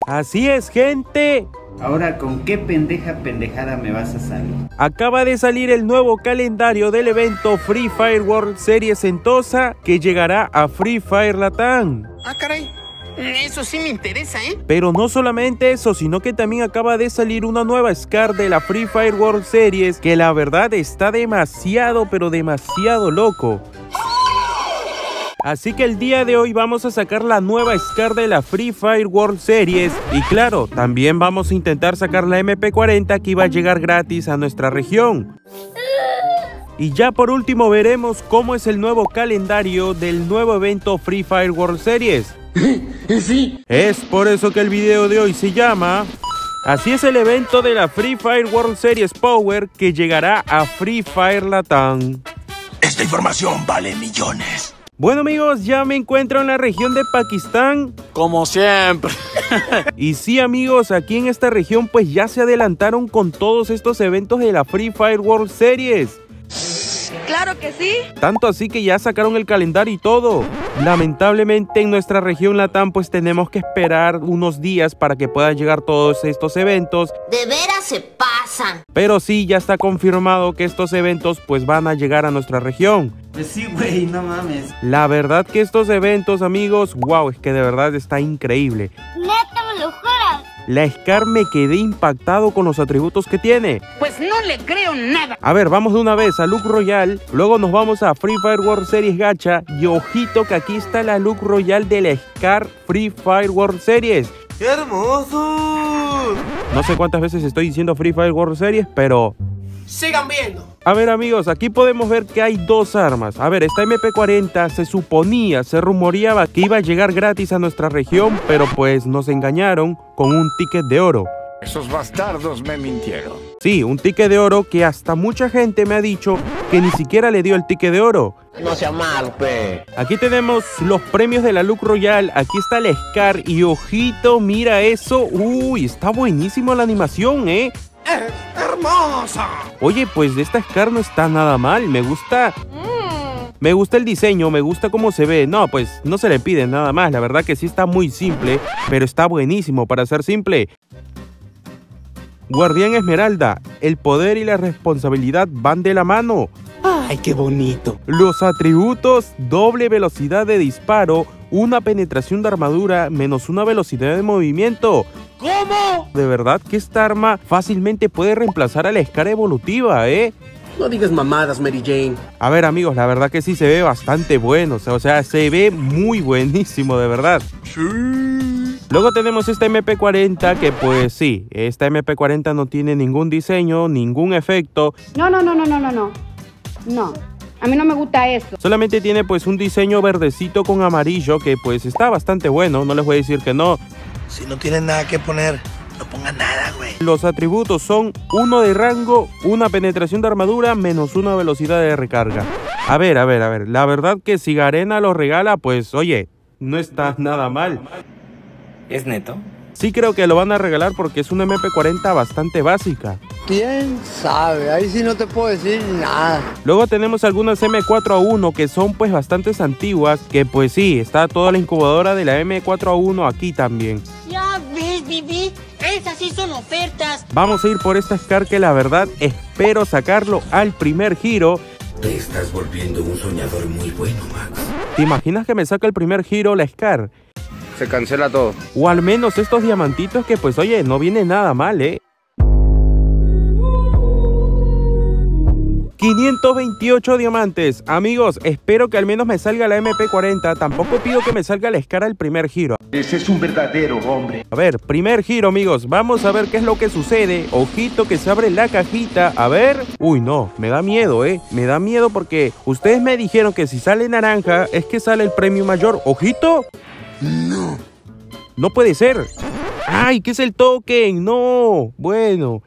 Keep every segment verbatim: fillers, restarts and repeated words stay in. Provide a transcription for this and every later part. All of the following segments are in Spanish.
Así es, gente. Ahora, ¿con qué pendeja pendejada me vas a salir? Acaba de salir el nuevo calendario del evento Free Fire World Series Sentosa, que llegará a Free Fire Latam. Ah, caray. Eso sí me interesa, ¿eh? Pero no solamente eso, sino que también acaba de salir una nueva SCAR de la Free Fire World Series, que la verdad está demasiado, pero demasiado loco. Así que el día de hoy vamos a sacar la nueva SCAR de la Free Fire World Series. Y claro, también vamos a intentar sacar la M P cuarenta, que iba a llegar gratis a nuestra región. Y ya por último veremos cómo es el nuevo calendario del nuevo evento Free Fire World Series. Sí. Es por eso que el video de hoy se llama... Así es el evento de la Free Fire World Series Power, que llegará a Free Fire Latam. Esta información vale millones. Bueno amigos, ya me encuentro en la región de Pakistán. Como siempre. Y sí amigos, aquí en esta región pues ya se adelantaron con todos estos eventos de la Free Fire World Series. Claro que sí. Tanto así que ya sacaron el calendario y todo. Lamentablemente en nuestra región Latam pues tenemos que esperar unos días para que puedan llegar todos estos eventos. De veras se pasan. Pero sí, ya está confirmado que estos eventos pues van a llegar a nuestra región. Pues sí, güey, no mames. La verdad que estos eventos, amigos, wow, es que de verdad está increíble. Neta, me lo juras. La SCAR me quedé impactado con los atributos que tiene. Pues no le creo nada. A ver, vamos de una vez a Look Royal, luego nos vamos a Free Fire World Series Gacha y ojito que aquí está la Look Royal de la SCAR Free Fire World Series. ¡Qué hermoso! No sé cuántas veces estoy diciendo Free Fire World Series, pero... Sigan viendo. A ver amigos, aquí podemos ver que hay dos armas. A ver, esta M P cuarenta se suponía, se rumoreaba que iba a llegar gratis a nuestra región, pero pues nos engañaron con un ticket de oro. Esos bastardos me mintieron. Sí, un ticket de oro que hasta mucha gente me ha dicho que ni siquiera le dio el ticket de oro. No sea mal, pe. Aquí tenemos los premios de la Look Royal, aquí está la SCAR y ojito, mira eso. Uy, está buenísimo la animación, ¿eh? ¡Hermosa! Oye, pues esta SCAR no está nada mal, me gusta... Me gusta el diseño, me gusta cómo se ve. No, pues no se le pide nada más, la verdad que sí está muy simple, pero está buenísimo para ser simple. Guardián Esmeralda, el poder y la responsabilidad van de la mano. ¡Ay, qué bonito! Los atributos: doble velocidad de disparo, una penetración de armadura, menos una velocidad de movimiento. ¿Cómo? De verdad que esta arma fácilmente puede reemplazar a la SCAR evolutiva, ¿eh? No digas mamadas, Mary Jane. A ver amigos, la verdad que sí se ve bastante bueno, o sea, se ve muy buenísimo, de verdad. Sí. Luego tenemos esta M P cuarenta que pues sí, esta M P cuarenta no tiene ningún diseño, ningún efecto. No, no, no, no, no, no, no. No, a mí no me gusta eso. Solamente tiene pues un diseño verdecito con amarillo que pues está bastante bueno, no les voy a decir que no. Si no tienen nada que poner, no pongan nada, güey. Los atributos son uno de rango, una penetración de armadura, menos una velocidad de recarga. A ver, a ver, a ver, la verdad que si Garena lo regala, pues oye, no está nada mal. ¿Es neto? Sí creo que lo van a regalar porque es una M P cuarenta bastante básica. ¿Quién sabe? Ahí sí no te puedo decir nada. Luego tenemos algunas M cuatro A uno que son pues bastante antiguas, que pues sí, está toda la incubadora de la M cuatro A uno aquí también. Ya ves, Vivi, esas sí son ofertas. Vamos a ir por esta SCAR que la verdad espero sacarlo al primer giro. Te estás volviendo un soñador muy bueno, Max. ¿Te imaginas que me saca el primer giro la SCAR? Se cancela todo. O al menos estos diamantitos que pues oye, no viene nada mal, ¿eh? quinientos veintiocho diamantes. Amigos, espero que al menos me salga la M P cuarenta. Tampoco pido que me salga la SCAR al primer giro. Ese es un verdadero hombre. A ver, primer giro, amigos. Vamos a ver qué es lo que sucede. Ojito que se abre la cajita. A ver. Uy, no. Me da miedo, ¿eh? Me da miedo porque ustedes me dijeron que si sale naranja es que sale el premio mayor. Ojito. No. No puede ser. ¡Ay! ¿Qué es el token? No. Bueno.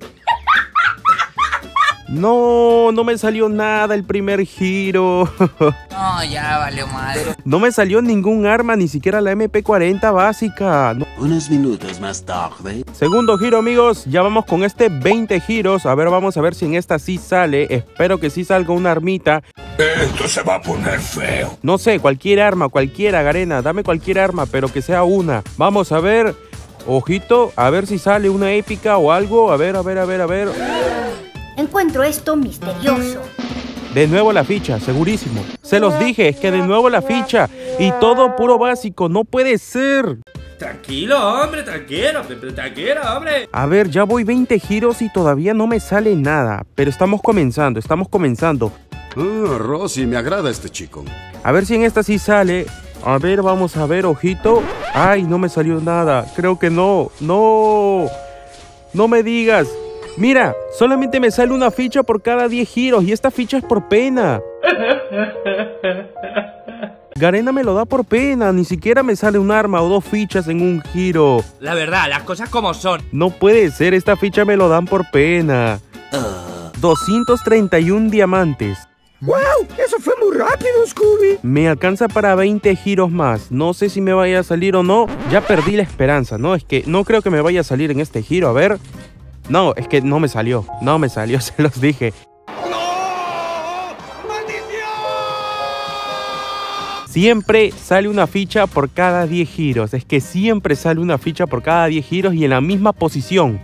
No, no me salió nada el primer giro. No, ya valió madre. No me salió ningún arma, ni siquiera la M P cuarenta básica. No. Unos minutos más tarde. Segundo giro, amigos. Ya vamos con este veinte giros. A ver, vamos a ver si en esta sí sale. Espero que sí salga una armita. Esto se va a poner feo. No sé, cualquier arma, cualquiera, Garena. Dame cualquier arma, pero que sea una. Vamos a ver. ojito, a ver si sale una épica o algo. A ver, a ver, a ver, a ver. Encuentro esto misterioso. De nuevo la ficha, segurísimo. Se los dije, es que de nuevo la ficha. Y todo puro básico, no puede ser. Tranquilo, hombre, tranquilo, tranquilo, hombre. A ver, ya voy veinte giros y todavía no me sale nada. Pero estamos comenzando, estamos comenzando. Ah, Rosy, me agrada este chico. A ver si en esta sí sale. A ver, vamos a ver, ojito. Ay, no me salió nada. Creo que no, no. No me digas. Mira, solamente me sale una ficha por cada diez giros y esta ficha es por pena. Garena me lo da por pena, ni siquiera me sale un arma o dos fichas en un giro. La verdad, las cosas como son. No puede ser, esta ficha me lo dan por pena. Uh. doscientos treinta y uno diamantes. ¡Wow! Eso fue muy rápido, Scooby. Me alcanza para veinte giros más. No sé si me vaya a salir o no. Ya perdí la esperanza, ¿no? Es que no creo que me vaya a salir en este giro, a ver. No, es que no me salió, no me salió, se los dije. Siempre sale una ficha por cada diez giros. Es que siempre sale una ficha por cada diez giros y en la misma posición.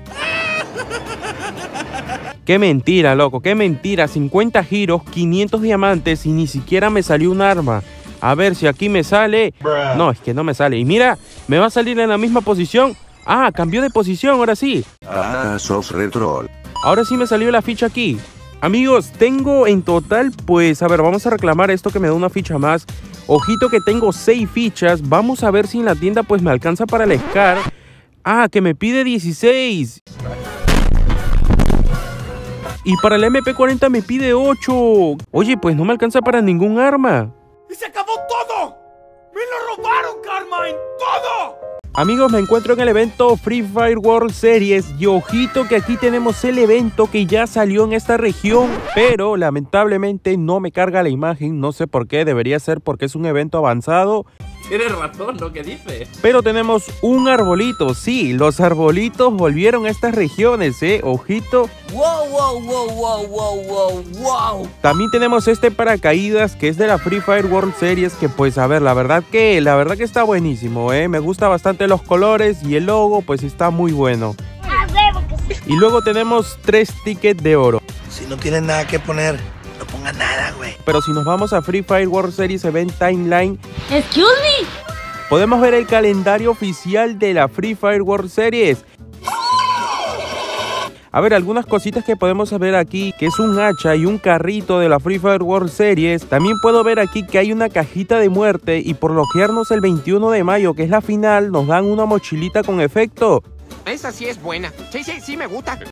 Qué mentira, loco, qué mentira. cincuenta giros, quinientos diamantes y ni siquiera me salió un arma. A ver si aquí me sale. No, es que no me sale. Y mira, me va a salir en la misma posición. Ah, cambió de posición, ahora sí. Ah, sos retro. Ahora sí me salió la ficha aquí. Amigos, tengo en total, pues, a ver, vamos a reclamar esto que me da una ficha más. Ojito que tengo seis fichas. Vamos a ver si en la tienda, pues, me alcanza para el Scar. Ah, que me pide dieciséis. Y para el M P cuarenta me pide ocho. Oye, pues no me alcanza para ningún arma. ¡Y se acabó todo! ¡Me lo robaron, Carmine! ¡Todo! Amigos, me encuentro en el evento Free Fire World Series y ojito que aquí tenemos el evento que ya salió en esta región, pero lamentablemente no me carga la imagen, no sé por qué, debería ser porque es un evento avanzado. Tienes razón lo que dices. Pero tenemos un arbolito, sí, los arbolitos volvieron a estas regiones, eh, ojito. Wow, wow, wow, wow, wow, wow, wow. También tenemos este paracaídas que es de la Free Fire World Series, que pues a ver, la verdad que, la verdad que está buenísimo, eh, me gusta bastante los colores y el logo pues está muy bueno. Y luego tenemos tres tickets de oro. Si no tienen nada que poner, no pongan nada, güey. Pero si nos vamos a Free Fire World Series Event Timeline, Excuse me, podemos ver el calendario oficial de la Free Fire World Series. A ver, algunas cositas que podemos ver aquí, que es un hacha y un carrito de la Free Fire World Series. También puedo ver aquí que hay una cajita de muerte y por loguearnos el veintiuno de mayo, que es la final, nos dan una mochilita con efecto. Esa sí es buena. Sí, sí, sí me gusta.